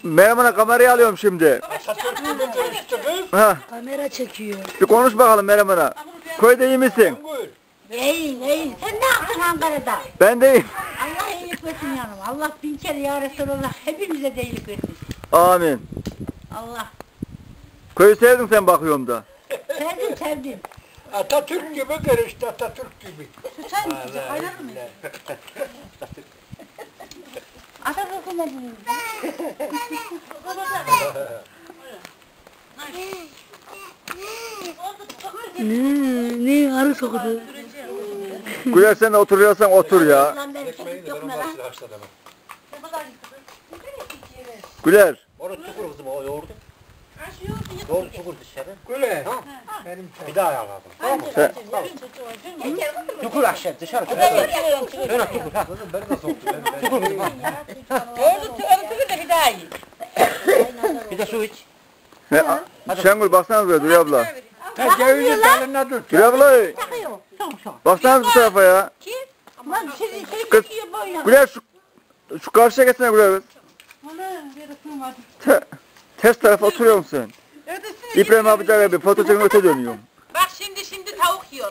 Merhaba, kamerayı alıyorum şimdi. Ha, Kamera çekiyor. bir konuş bakalım merhaba. Köyde iyi misin? İyi. Sen ne yaptın Ankara'da? Ben de iyiyim. Allah iyilik versin yanım. Allah bin kere ya Resulallah hepimize de iyilik versin. Amin. Allah. Köyü sevdin sen bakıyorum da. Sevdim. Atatürk gibi karıştı, Atatürk gibi. Susar mısın? Kaynar mı? Atatürk'ün ne diyorsun? Ne arı sokudu. Güler sen de oturuyorsan otur ya. Lan ben çocuk yok mu lan? Güler. Orada çukur kızım o yoğurdu. Yoğurdu çukur dışarı. Güle. Benim Bir daha ayarladım. Çocuk. Çukur aşağı dışarı çukur. Şöyle çukur ha. ben de soktum. Çukur kızım ha. Öbür de bir daha iyi. Bir de su iç. Şengül baksana buraya Duyar abla. Cevizi dalına tut. Duyar abla. Çok. Baksana bu tarafa ya. Kim? Lan şey Kız. çekiyor boyuna. Güler şu karşıya geçsene Güler. Ters tarafa oturuyor musun sen? İbrahim abica gibi foto çekmek öte dönüyorum. Bak şimdi tavuk yiyor.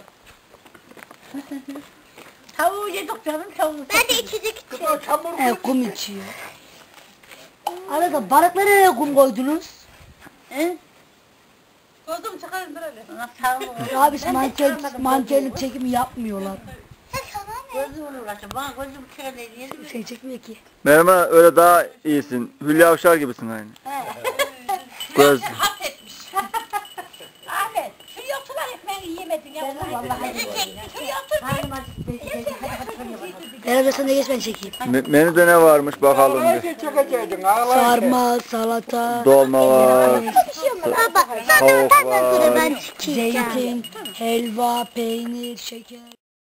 Tavuğu yedik canım tavuğu. Ben de içecek içiyorum. Kum içiyor. Arada balıklara nereye kum koydunuz? He? Gözüm çıkarın böyle. Sağ ol. Abi mankenlik çekimi yapmıyorlar. Gözüm uğraşıyor. Bana gözüm şöyle diyelim. Şey çekmiyor ki. Merhaba öyle daha iyisin. Hülya Avşar gibisin aynı. Göz. Hapsetmiş. Ahmet, şu yoksular ekmeğini yiyemedin ya. Vallahi şu yoksular. Beraber sen de geç ben çekeyim. Menüde ne varmış bakalım bir. Ağlayınca çekeceydin, ağlayınca. Sarma, salata, Dolma var. Tavuk var. zeytin, helva, peynir, şeker.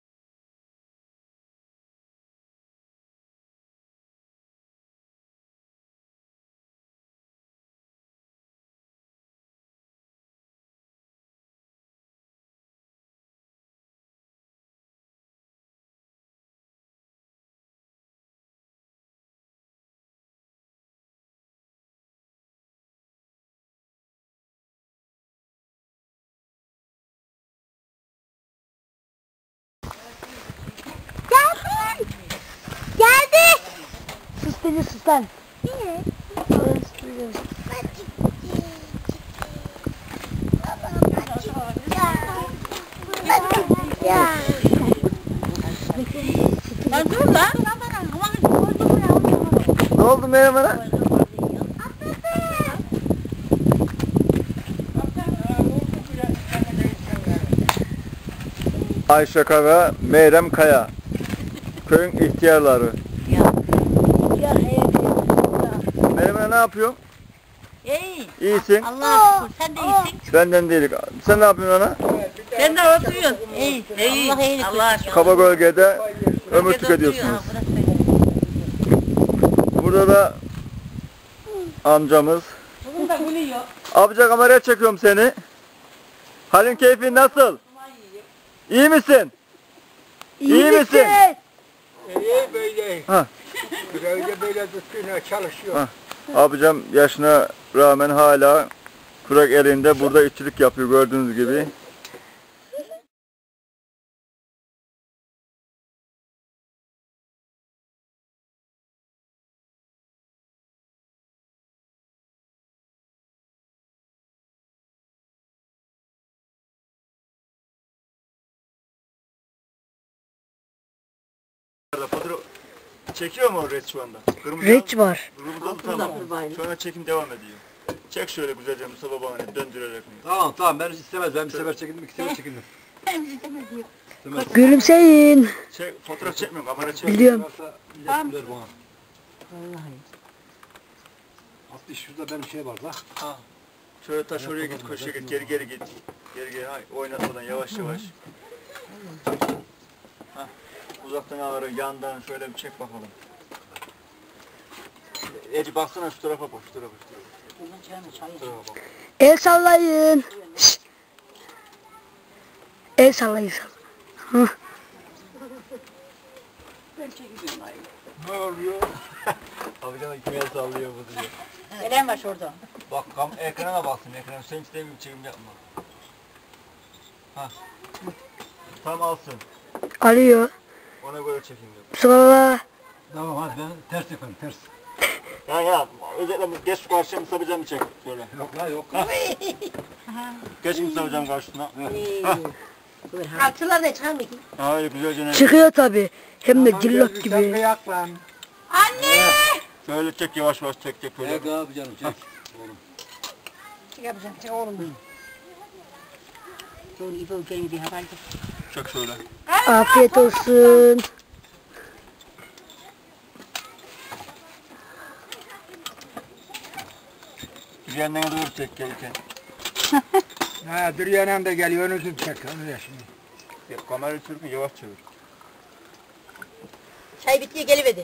Geldi. Sus lan. Lan dur lan. Ne oldu merhaba? Ayşe Kara, Meyrem Kaya. Köyün ihtiyarları. Merhaba ne yapıyorsun? İyi. İyisin. Allah'a şükür. Sen de iyisin. Benden değilik. Sen ne yapıyorsun ana? Sen de oturuyorsun. İyi. İyi. Allah iyilik Allah'a şükür. Kaba gölgede ömür tüketiyorsunuz. Burada da amcamız. Bugün de gülüyor. Abica kameraya çekiyorum seni. Halin keyfin nasıl? İyi misin? İyi misin? İyi böyle. Ha. Böyle tuttuğuna çalışıyor. Ha. Abicam yaşına rağmen hala kürek elinde burada işçilik yapıyor gördüğünüz gibi. Çekiyor mu o red şu anda? Reç var. Kırmızı tamam. Şu anda çekim devam ediyor. Çek şöyle güzelce Mustafa bana döndürerek. Tamam ben istemez. Ben bir sefer çekindim, iki sefer çekindim. Gülümseyin. Çek, fotoğraf çekmiyorum, kamera çekiyor. Biliyorum. Tamam. Vallahi. Aslı şurada benim şey var da. Şöyle taş oraya git, köşeye git, geri git. Geri, oynatmadan yavaş yavaş. Hah. Uzaktan ağrı, yandan şöyle bir çek bakalım. Eci baksana şu tarafa bak, şu tarafa. El sallayın. Şşt. El sallayın. Hı. Ne oluyor? Abi canım kimya sallıyor bu diye. Gelen var orada. Bak ekrana baksın ekrana. Sen hiç demeyeyim çekim yapma. Ha. Tam alsın. Alıyor. Ona göre çekeyim diyor. Sonra Tamam hadi ben ters yapalım ters. Ya özellikle geç şu karşıya Mustafa Hocam'ı çek şöyle. Yok la yok. Geç Mustafa Hocam karşısına. Altılar da çıkar mı ki? Hayır güzelce ne? çıkıyor tabi. Hem de cillop gibi. Yak lan. Şöyle çek yavaş yavaş çek böyle. Çek abi canım çek. Çık yapacağım. Çık oğlum. Sonra ipi ülkeyi bir haber. Çek şöyle. Afiyet olsun. Bir yandan doğru çek gelirken. Ha dur yanımda geliyor onu kim çek onu da şimdi. Kamerayı sürkün yavaş çevir. Çay bittiye geliverdi.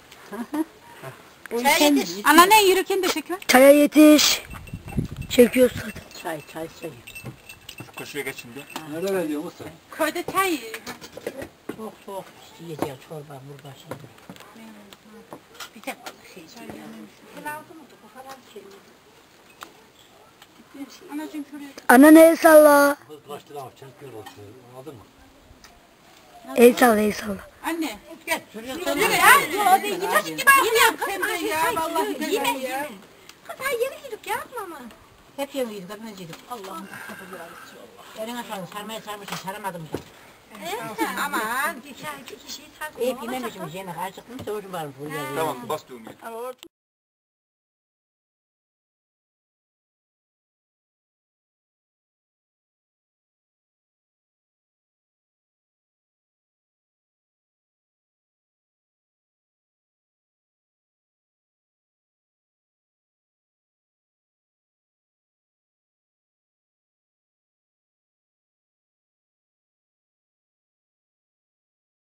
Çay yetiş. Anneannen yürürken de çekiyor. Çaya yetiş. Çekiyoruz zaten. Çay. Şu köşeye geç şimdi. Nereden ediyorsun usta? Köyde çay. Soğuk yiyeceğim çorba murba şimdi. Bir tek şey. Anacığım şuraya. Anne el salla. Kız kaçtı lan çekiyor olsun. Anladın mı? El salla el salla. Anne. Gel şuraya Yürü söyle. ya. Hadi git gibi yine sen de ya. Vallahi Yeme ya. Kafayı yeni yedik yapma ama. Hep yeni yedik hepimiz yedik. Allah'ım. Elin aşağıda sarmaya sarmışsın saramadım. Aman. Bir şey İyi yememişim yemek acıkmış da hoşum varmış. Tamam bas düğmeye.